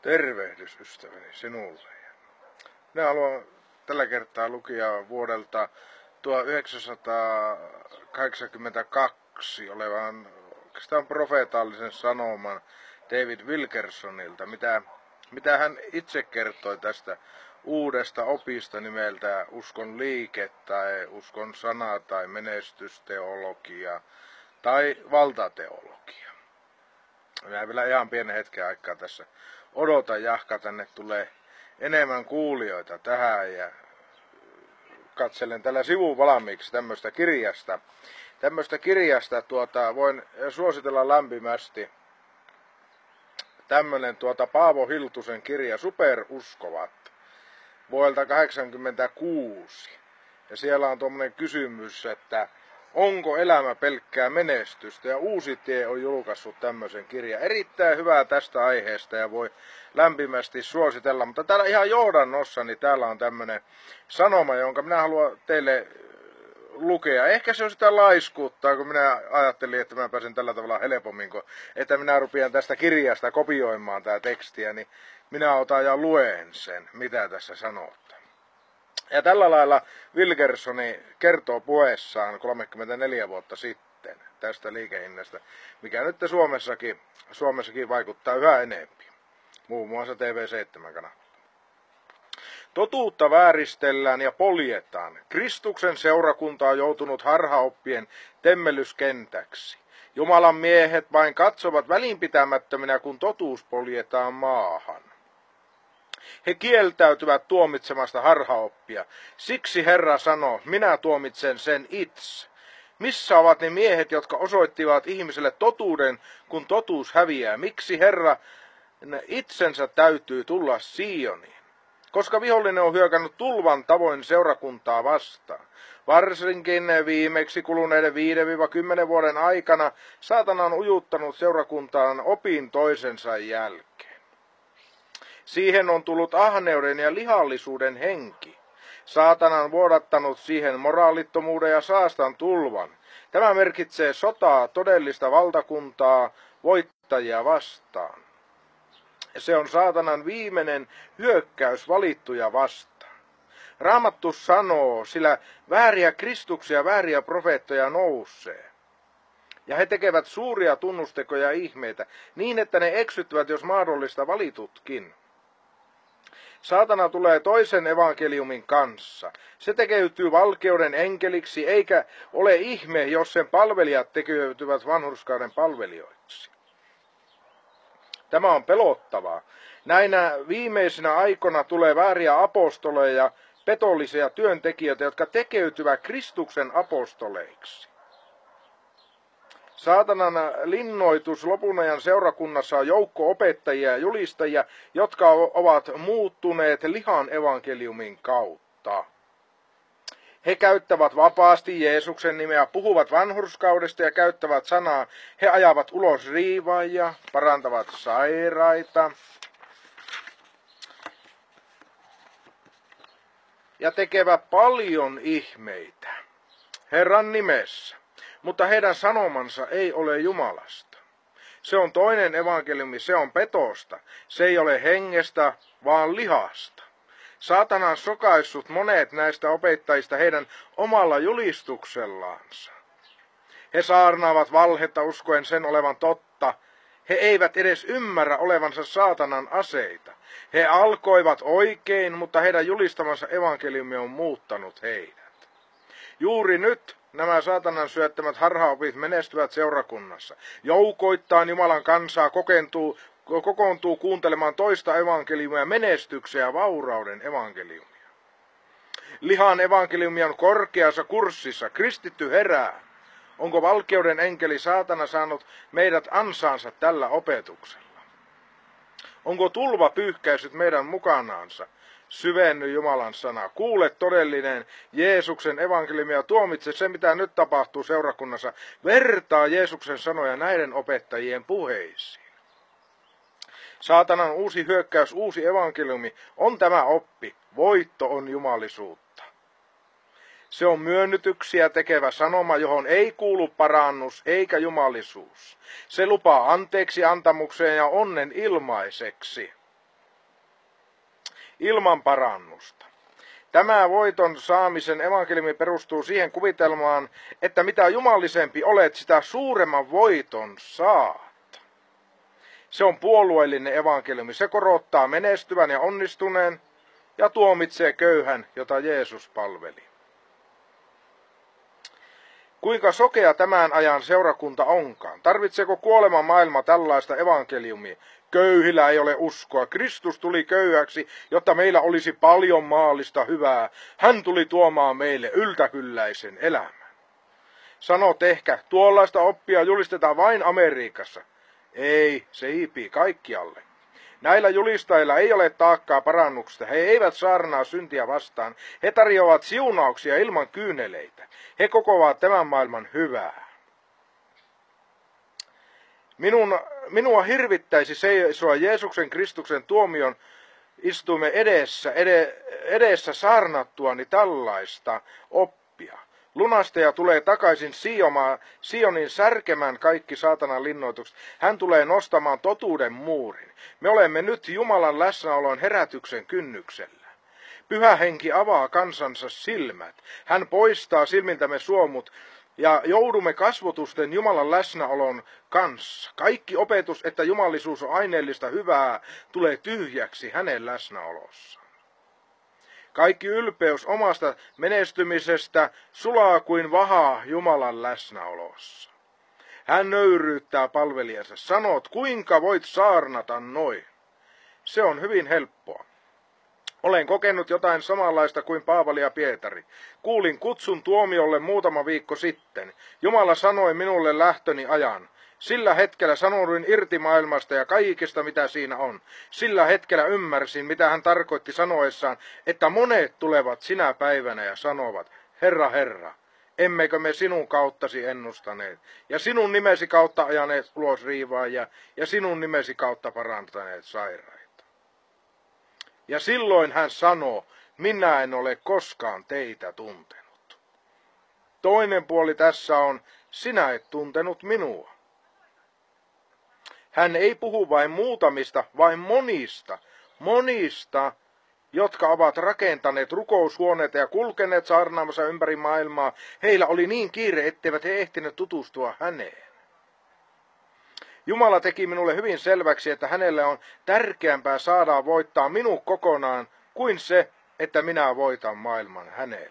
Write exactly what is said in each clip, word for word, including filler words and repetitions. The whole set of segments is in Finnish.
Tervehdys ystäväni sinulle. Minä haluan tällä kertaa lukea vuodelta tuhatyhdeksänsataakahdeksankymmentäkaksi olevan oikeastaan profeetallisen sanoman David Wilkersonilta, mitä, mitä hän itse kertoi tästä uudesta opista nimeltä uskon liike tai uskon sana tai menestysteologia tai valtateologia. Minä vielä ihan pienen hetken aikaa tässä odotan jahka, tänne tulee enemmän kuulijoita tähän ja katselen tällä sivuun valmiiksi tämmöistä kirjasta. Tämmöistä kirjasta tuota, voin suositella lämpimästi. Tämmönen tuota Paavo Hiltusen kirja Superuskovat vuodelta kahdeksankymmentäkuusi. Ja siellä on tuommoinen kysymys, että onko elämä pelkkää menestystä? Ja Uusi Tie on julkaissut tämmöisen kirjan. Erittäin hyvää tästä aiheesta ja voi lämpimästi suositella. Mutta täällä ihan johdannossa, niin täällä on tämmöinen sanoma, jonka minä haluan teille lukea. Ehkä se on sitä laiskuuttaa, kun minä ajattelin, että mä pääsen tällä tavalla helpommin, kun että minä rupean tästä kirjasta kopioimaan tätä tekstiä, niin minä otan ja luen sen, mitä tässä sanotaan. Ja tällä lailla Wilkersoni kertoo puheessaan kolmekymmentäneljä vuotta sitten tästä liikehinnasta, mikä nyt Suomessakin, Suomessakin vaikuttaa yhä enemmän, muun muassa T V seitsemän kanavalla. Totuutta vääristellään ja poljetaan. Kristuksen seurakunta on joutunut harhaoppien temmellyskentäksi. Jumalan miehet vain katsovat välinpitämättöminä, kun totuus poljetaan maahan. He kieltäytyvät tuomitsemasta harhaoppia. Siksi Herra sanoo, minä tuomitsen sen itse. Missä ovat ne miehet, jotka osoittivat ihmiselle totuuden, kun totuus häviää? Miksi Herra itsensä täytyy tulla Sioniin? Koska vihollinen on hyökännyt tulvan tavoin seurakuntaa vastaan. Varsinkin viimeksi kuluneiden viidestä kymmeneen vuoden aikana saatana on ujuttanut seurakuntaan opin toisensa jälkeen. Siihen on tullut ahneuden ja lihallisuuden henki. Saatana on vuodattanut siihen moraalittomuuden ja saastan tulvan. Tämä merkitsee sotaa todellista valtakuntaa voittajia vastaan. Se on saatanan viimeinen hyökkäys valittuja vastaan. Raamattu sanoo, sillä vääriä kristuksia, vääriä profeettoja nousee. Ja he tekevät suuria tunnustekoja ja ihmeitä, niin että ne eksyttävät, jos mahdollista, valitutkin. Saatana tulee toisen evankeliumin kanssa. Se tekeytyy valkeuden enkeliksi, eikä ole ihme, jos sen palvelijat tekeytyvät vanhurskauden palvelijoiksi. Tämä on pelottavaa. Näinä viimeisinä aikoina tulee vääriä apostoleja, petollisia työntekijöitä, jotka tekeytyvät Kristuksen apostoleiksi. Saatanan linnoitus lopun ajan seurakunnassa on joukko opettajia ja julistajia, jotka ovat muuttuneet lihan evankeliumin kautta. He käyttävät vapaasti Jeesuksen nimeä, puhuvat vanhurskaudesta ja käyttävät sanaa. He ajavat ulos riivaajia, parantavat sairaita ja tekevät paljon ihmeitä Herran nimessä. Mutta heidän sanomansa ei ole Jumalasta. Se on toinen evankeliumi, se on petosta. Se ei ole hengestä, vaan lihasta. Saatana on sokaissut monet näistä opettajista heidän omalla julistuksellaansa. He saarnaavat valhetta uskoen sen olevan totta. He eivät edes ymmärrä olevansa saatanan aseita. He alkoivat oikein, mutta heidän julistamansa evankeliumi on muuttanut heidät. Juuri nyt nämä saatanan syöttämät harhaopit menestyvät seurakunnassa. Joukoittain Jumalan kansaa kokoontuu, kokoontuu kuuntelemaan toista evankeliumia, menestyksiä ja vaurauden evankeliumia. Lihan evankeliumi on korkeassa kurssissa. Kristitty herää. Onko valkeuden enkeli saatana saanut meidät ansaansa tällä opetuksella? Onko tulva pyyhkäisyt meidän mukanaansa? Syvenny Jumalan sana. Kuule todellinen Jeesuksen evankeliumi ja tuomitse se, mitä nyt tapahtuu seurakunnassa. Vertaa Jeesuksen sanoja näiden opettajien puheisiin. Saatanan uusi hyökkäys, uusi evankeliumi on tämä oppi. Voitto on jumalisuutta. Se on myönnytyksiä tekevä sanoma, johon ei kuulu parannus eikä jumalisuus. Se lupaa anteeksi antamukseen ja onnen ilmaiseksi. ilman parannusta. Tämä voiton saamisen evankeliumi perustuu siihen kuvitelmaan, että mitä jumalisempi olet, sitä suuremman voiton saat. Se on puolueellinen evankeliumi. Se korottaa menestyvän ja onnistuneen ja tuomitsee köyhän, jota Jeesus palveli. Kuinka sokea tämän ajan seurakunta onkaan? Tarvitseeko kuolema maailma tällaista evankeliumia? Köyhillä ei ole uskoa. Kristus tuli köyhäksi, jotta meillä olisi paljon maallista hyvää. Hän tuli tuomaan meille yltäkylläisen elämän. Sanot ehkä, tuollaista oppia julistetaan vain Amerikassa. Ei, se hiipii kaikkialle. Näillä julistajilla ei ole taakkaa parannuksesta. He eivät saarnaa syntiä vastaan. He tarjoavat siunauksia ilman kyyneleitä. He kokoavat tämän maailman hyvää. Minun, minua hirvittäisi seisoa Jeesuksen Kristuksen tuomion istuimme edessä, ed, edessä saarnattuani tällaista oppia. Lunastaja tulee takaisin Siomaan, Sionin särkemään kaikki saatanan linnoitukset. Hän tulee nostamaan totuuden muurin. Me olemme nyt Jumalan läsnäolon herätyksen kynnyksellä. Pyhä henki avaa kansansa silmät. Hän poistaa silmiltämme suomut ja joudumme kasvotusten Jumalan läsnäolon kanssa. Kaikki opetus, että jumalisuus on aineellista hyvää, tulee tyhjäksi hänen läsnäolossaan. Kaikki ylpeys omasta menestymisestä sulaa kuin vahaa Jumalan läsnäolossa. Hän nöyryyttää palvelijansa. Sanot, kuinka voit saarnata noin? Se on hyvin helppoa. Olen kokenut jotain samanlaista kuin Paavali ja Pietari. Kuulin kutsun tuomiolle muutama viikko sitten. Jumala sanoi minulle lähtöni ajan. Sillä hetkellä sanouduin irti maailmasta ja kaikesta, mitä siinä on. Sillä hetkellä ymmärsin, mitä hän tarkoitti sanoessaan, että monet tulevat sinä päivänä ja sanovat, Herra, Herra, emmekö me sinun kauttasi ennustaneet, ja sinun nimesi kautta ajaneet ulos riivaajia, ja sinun nimesi kautta parantaneet sairaita. Ja silloin hän sanoo, minä en ole koskaan teitä tuntenut. Toinen puoli tässä on, sinä et tuntenut minua. Hän ei puhu vain muutamista, vain monista, monista, jotka ovat rakentaneet rukoushuoneita ja kulkeneet saarnaamassa ympäri maailmaa. Heillä oli niin kiire, etteivät he ehtineet tutustua häneen. Jumala teki minulle hyvin selväksi, että hänelle on tärkeämpää saada voittaa minut kokonaan kuin se, että minä voitan maailman hänelle.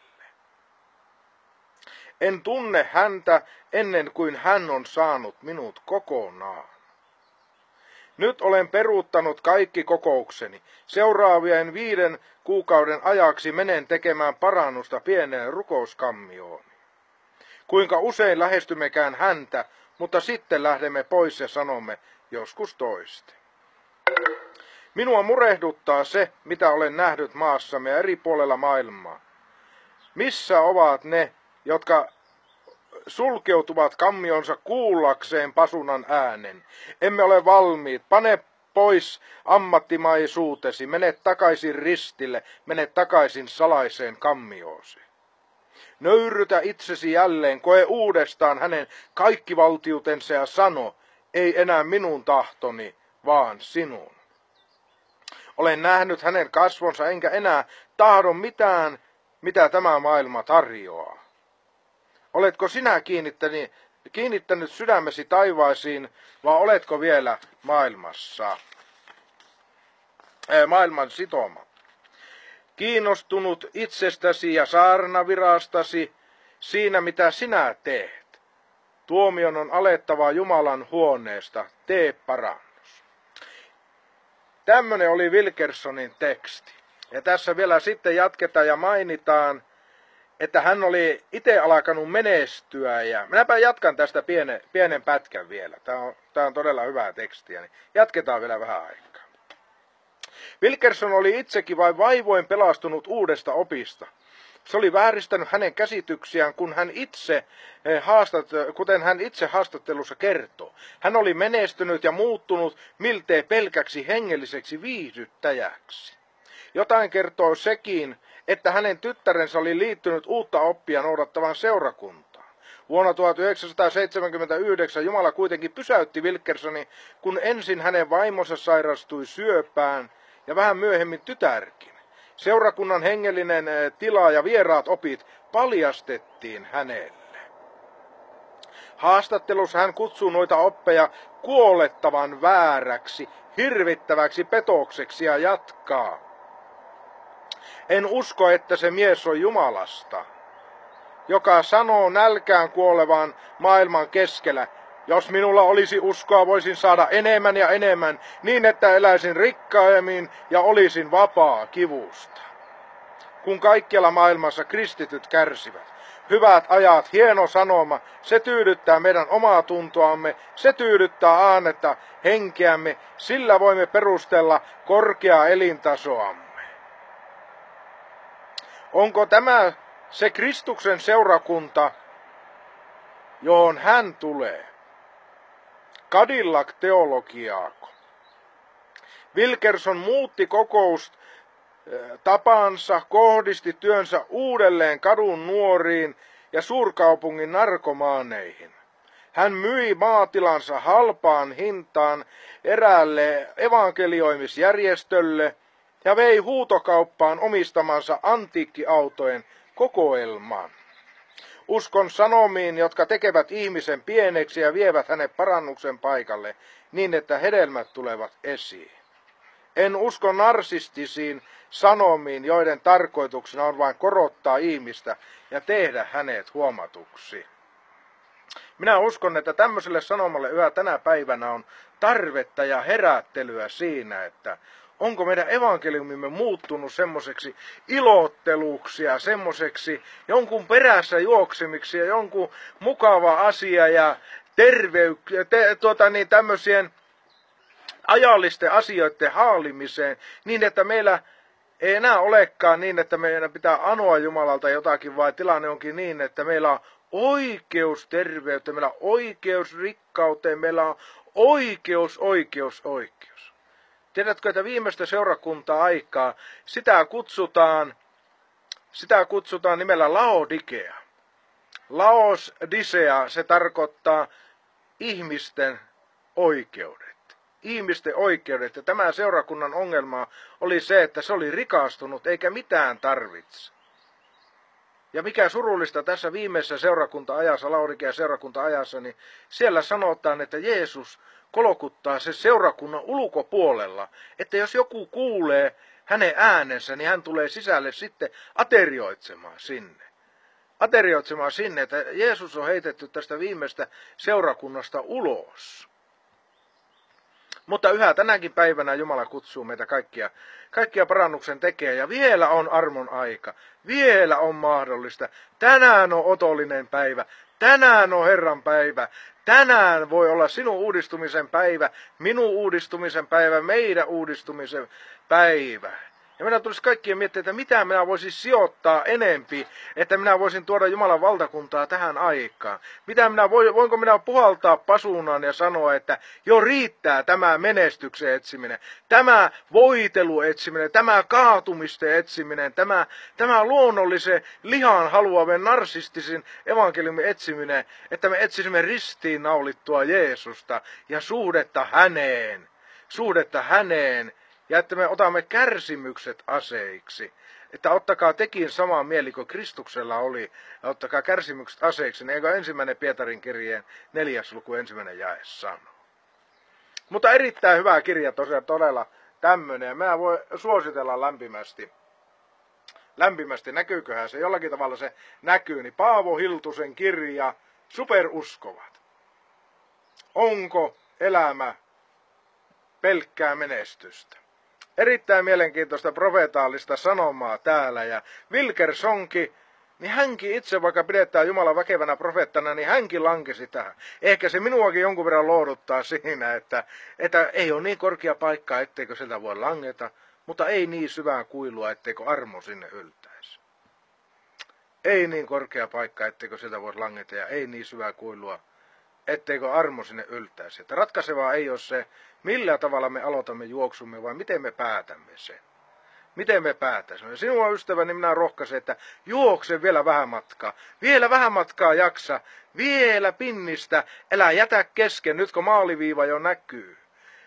En tunne häntä ennen kuin hän on saanut minut kokonaan. Nyt olen peruuttanut kaikki kokoukseni. Seuraavien viiden kuukauden ajaksi menen tekemään parannusta pieneen rukouskammioon. Kuinka usein lähestymekään häntä, mutta sitten lähdemme pois ja sanomme joskus toiste. Minua murehduttaa se, mitä olen nähnyt maassamme ja eri puolella maailmaa. Missä ovat ne, jotka sulkeutuvat kammionsa kuullakseen pasunan äänen? Emme ole valmiit. Pane pois ammattimaisuutesi. Mene takaisin ristille. Mene takaisin salaiseen kammioosi. Nöyrytä itsesi jälleen. Koe uudestaan hänen kaikkivaltiutensa ja sano, ei enää minun tahtoni, vaan sinun. Olen nähnyt hänen kasvonsa, enkä enää tahdo mitään, mitä tämä maailma tarjoaa. Oletko sinä kiinnittänyt, kiinnittänyt sydämesi taivaisiin, vai oletko vielä maailmassa? Ää, maailman sitoma. Kiinnostunut itsestäsi ja saarnavirastasi siinä, mitä sinä teet. Tuomion on alettava Jumalan huoneesta. Tee parannus. Tämmöinen oli Wilkersonin teksti. Ja tässä vielä sitten jatketaan ja mainitaan, että hän oli itse alkanut menestyä. Ja minäpä jatkan tästä pienen, pienen pätkän vielä. Tämä on, tämä on todella hyvää tekstiä. Niin jatketaan vielä vähän aikaa. Wilkerson oli itsekin vain vaivoin pelastunut uudesta opista. Se oli vääristänyt hänen käsityksiään, kun hän itse, haastat, kuten hän itse haastattelussa kertoo. Hän oli menestynyt ja muuttunut miltei pelkäksi hengelliseksi viihdyttäjäksi. Jotain kertoo sekin, että hänen tyttärensä oli liittynyt uutta oppia noudattavan seurakuntaan. Vuonna tuhatyhdeksänsataaseitsemänkymmentäyhdeksän Jumala kuitenkin pysäytti Wilkersonin, kun ensin hänen vaimonsa sairastui syöpään ja vähän myöhemmin tytärkin. Seurakunnan hengellinen tila ja vieraat opit paljastettiin hänelle. Haastattelussa hän kutsuu noita oppeja kuolettavan vääräksi, hirvittäväksi petokseksi ja jatkaa. En usko, että se mies on Jumalasta, joka sanoo nälkään kuolevaan maailman keskellä, jos minulla olisi uskoa, voisin saada enemmän ja enemmän, niin että eläisin rikkaimmin ja olisin vapaa kivusta. Kun kaikkialla maailmassa kristityt kärsivät. Hyvät ajat, hieno sanoma, se tyydyttää meidän omaa tuntoamme, se tyydyttää aannetta henkeämme, sillä voimme perustella korkeaa elintasoamme. Onko tämä se Kristuksen seurakunta, johon hän tulee? Cadillac-teologiaako? Wilkerson muutti kokoustapansa, kohdisti työnsä uudelleen kadun nuoriin ja suurkaupungin narkomaaneihin. Hän myi maatilansa halpaan hintaan eräälle evankelioimisjärjestölle ja vei huutokauppaan omistamansa antiikkiautojen kokoelman. Uskon sanomiin, jotka tekevät ihmisen pieneksi ja vievät hänet parannuksen paikalle, niin että hedelmät tulevat esiin. En usko narsistisiin sanomiin, joiden tarkoituksena on vain korottaa ihmistä ja tehdä hänet huomatuksi. Minä uskon, että tämmöiselle sanomalle yhä tänä päivänä on tarvetta ja herättelyä siinä, että onko meidän evankeliumimme muuttunut semmoiseksi ilotteluksi ja semmoiseksi jonkun perässä juoksemiksi ja jonkun mukava asia ja terveyksiä, te, tuota niin, tämmöisien ajallisten asioiden haalimiseen, niin että meillä ei enää olekaan niin, että meidän pitää anoa Jumalalta jotakin, vaan tilanne onkin niin, että meillä on oikeus terveyteen, meillä on oikeus rikkauteen, meillä on oikeus, oikeus, oikeus. Tiedätkö, että viimeistä seurakunta-aikaa, sitä kutsutaan, sitä kutsutaan nimellä Laodikea. Laodicea, se tarkoittaa ihmisten oikeudet. Ihmisten oikeudet. Ja tämä seurakunnan ongelma oli se, että se oli rikastunut eikä mitään tarvitse. Ja mikä surullista tässä viimeisessä seurakunta-ajassa, Laodikean seurakunta-ajassa, niin siellä sanotaan, että Jeesus kolkuttaa se seurakunnan ulkopuolella, että jos joku kuulee hänen äänensä, niin hän tulee sisälle sitten aterioitsemaan sinne. Aterioitsemaan sinne, että Jeesus on heitetty tästä viimeistä seurakunnasta ulos. Mutta yhä tänäkin päivänä Jumala kutsuu meitä kaikkia, kaikkia parannuksen tekee ja vielä on armon aika, vielä on mahdollista. Tänään on otollinen päivä, tänään on Herran päivä, tänään voi olla sinun uudistumisen päivä, minun uudistumisen päivä, meidän uudistumisen päivä. Ja meidän tulisi kaikkien miettiä, että mitä minä voisin sijoittaa enempi, että minä voisin tuoda Jumalan valtakuntaa tähän aikaan. Mitä minä voin, voinko minä puhaltaa pasuunaan ja sanoa, että jo riittää tämä menestyksen etsiminen, tämä voitelu etsiminen, tämä kaatumisten etsiminen, tämä, tämä luonnollisen lihan haluavan narsistisen evankeliumin etsiminen, että me etsisimme ristiinnaulittua Jeesusta ja suhdetta häneen, suhdetta häneen. Ja että me otamme kärsimykset aseiksi. Että ottakaa tekin sama mieli kuin Kristuksella oli. Ja ottakaa kärsimykset aseiksi. Niin eikö ensimmäinen Pietarin kirjeen neljäs luku ensimmäinen jae sanoo. Mutta erittäin hyvä kirja tosiaan todella tämmöinen. Ja mä voin suositella lämpimästi. Lämpimästi näkyyköhän se jollakin tavalla se näkyy. Niin Paavo Hiltusen kirja Superuskovat. Onko elämä pelkkää menestystä? Erittäin mielenkiintoista profeetaalista sanomaa täällä ja Wilkersonkin, niin hänkin itse vaikka pidetään Jumalan väkevänä profeettana, niin hänkin lankesi tähän. Ehkä se minuakin jonkun verran lohduttaa siinä, että, että ei ole niin korkea paikka, etteikö sieltä voi langeta, mutta ei niin syvää kuilua, etteikö armo sinne yltäisi. Ei niin korkea paikka, etteikö sieltä voi langeta ja ei niin syvää kuilua, etteikö armo sinne yltäisi. Että ratkaisevaa ei ole se, millä tavalla me aloitamme juoksumme, vai miten me päätämme sen. Miten me päätämme. Sinua ystäväni minä rohkaisen, että juokse vielä vähän matkaa. Vielä vähän matkaa jaksa. Vielä pinnistä. Älä jätä kesken, nyt kun maaliviiva jo näkyy.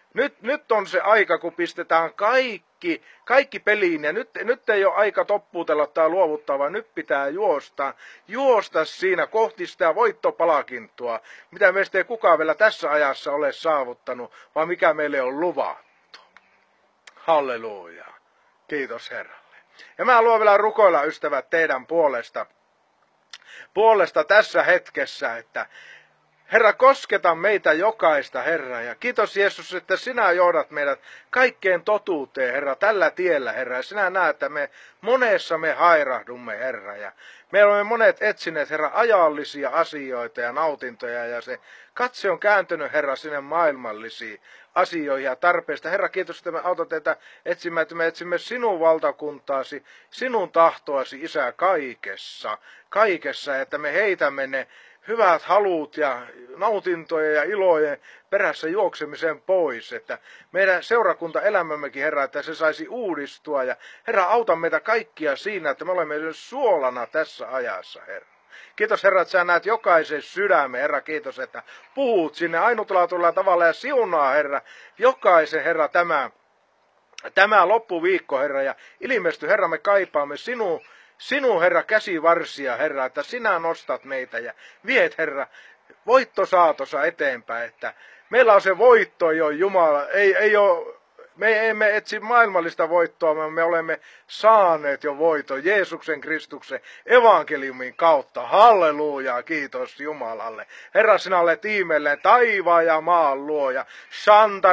Nyt, nyt on se aika, kun pistetään kaikki, kaikki peliin. Ja nyt, nyt ei ole aika toppuutella tai luovuttaa, vaan nyt pitää juosta. Juosta siinä kohti sitä voittopalakintoa, mitä meistä ei kukaan vielä tässä ajassa ole saavuttanut, vaan mikä meille on luvattu. Halleluja. Kiitos Herralle. Ja mä haluan vielä rukoilla, ystävät, teidän puolesta, puolesta tässä hetkessä, että Herra, kosketa meitä jokaista, Herra, ja kiitos Jeesus, että sinä johdat meidät kaikkeen totuuteen, Herra, tällä tiellä, Herra, ja sinä näet, että me monessa me hairahdumme, Herra, ja me olemme monet etsineet, Herra, ajallisia asioita ja nautintoja, ja se katse on kääntynyt, Herra, sinne maailmallisiin asioihin ja tarpeista. Herra, kiitos, että me autat teitä etsimään, että me etsimme sinun valtakuntaasi, sinun tahtoasi, Isä, kaikessa, kaikessa, että me heitämme ne hyvät halut ja nautintojen ja ilojen perässä juoksemisen pois, että meidän seurakuntaelämämmekin, Herra, että se saisi uudistua. Ja Herra, auta meitä kaikkia siinä, että me olemme suolana tässä ajassa, Herra. Kiitos, Herra, että sä näet jokaisen sydämen, Herra, kiitos, että puhut sinne ainutlaatuisella tavalla ja siunaa, Herra, jokaisen, Herra, tämä, tämä loppuviikko, Herra, ja ilmesty, Herra, me kaipaamme sinun Sinun, Herra, käsivarsia, Herra, että sinä nostat meitä ja viet, Herra, voittosaatossa eteenpäin, että meillä on se voitto jo, Jumala, ei, ei ole, me emme etsi maailmallista voittoa, vaan me olemme saaneet jo voiton Jeesuksen Kristuksen evankeliumin kautta. Halleluja, kiitos Jumalalle. Herra, sinä olet ihmeellinen taivaan ja maan luoja. Shanta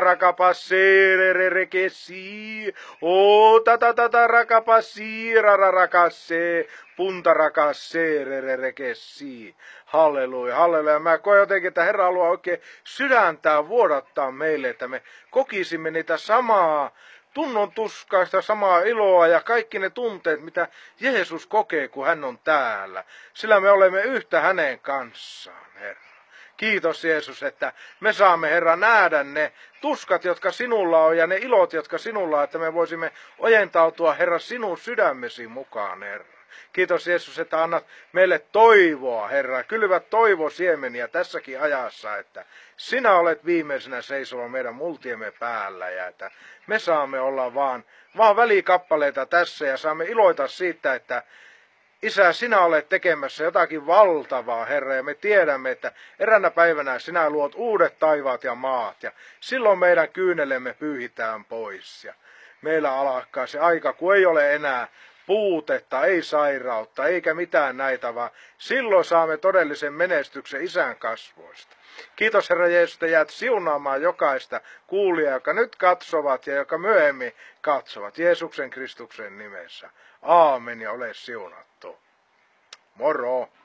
rakapasseererekesi, o tata tata rakapasiirara rakase, punta rakasseererekesi. Halleluja, halleluja. Mä koen jotenkin, että Herra haluaa oikein sydäntään vuodattaa meille, että me kokisimme niitä samaa tunnon tuskaista, samaa iloa ja kaikki ne tunteet, mitä Jeesus kokee, kun hän on täällä. Sillä me olemme yhtä hänen kanssaan, Herra. Kiitos Jeesus, että me saamme, Herra, nähdä ne tuskat, jotka sinulla on ja ne ilot, jotka sinulla on, että me voisimme ojentautua, Herra, sinun sydämesi mukaan, Herra. Kiitos Jeesus, että annat meille toivoa, Herra. Kylvät toivosiemeniä tässäkin ajassa, että sinä olet viimeisenä seisova meidän multiemme päällä ja että me saamme olla vaan, vaan välikappaleita tässä ja saamme iloita siitä, että Isä, sinä olet tekemässä jotakin valtavaa, Herra, ja me tiedämme, että eräänä päivänä sinä luot uudet taivaat ja maat ja silloin meidän kyynelemme pyyhitään pois ja meillä alkaa se aika, kun ei ole enää puutetta, ei sairautta, eikä mitään näitä, vaan silloin saamme todellisen menestyksen Isän kasvoista. Kiitos Herra Jeesus, että jäät siunaamaan jokaista kuulijaa, joka nyt katsovat ja joka myöhemmin katsovat Jeesuksen Kristuksen nimessä. Aamen ja ole siunattu. Moro!